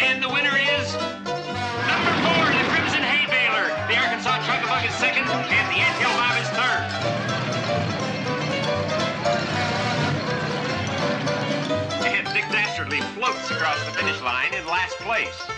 And the winner is number 4, the Crimson Hay Baler. The Arkansas Chug-a-Bug is second, and the Anthill Bob is third. And Dick Dastardly floats across the finish line in last place.